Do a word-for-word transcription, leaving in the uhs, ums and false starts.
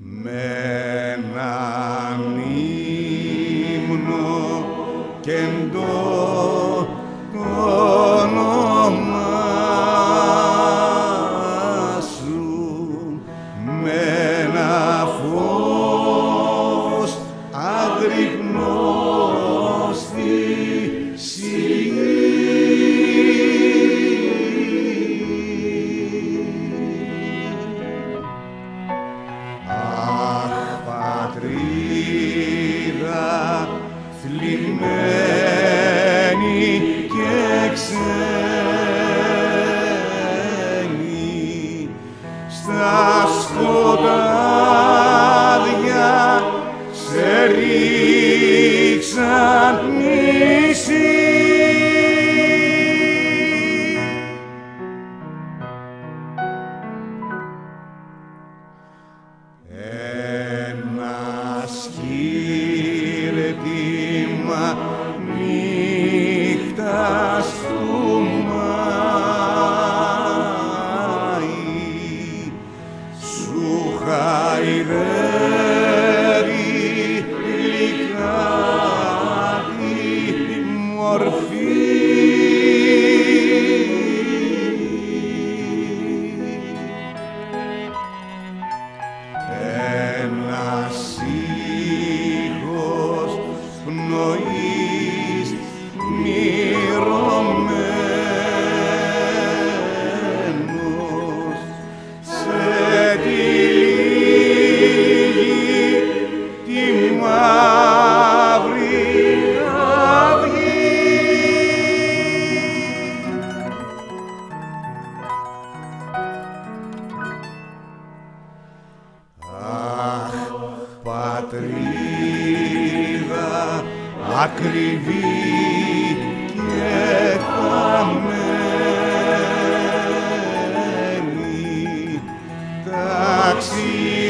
με έναν ύμνο κεντώ το όνομά σου, με ένα φως αγρυπνώ στη σιγή. Αχ, πατρίδα θλιμμένη και ξένη, στα σκοτάδια σε ρίξαν μισή. Ένα σκύρτημα νύχτας του Μάη σου χαϊδεύει γλυκά τη μορφή. Ένας ήχος πνοής μυρωμένος σε τυλίγει τη μαύρη αυγή. Αχ, πατρίδα ακριβή και χαμένη, ταξί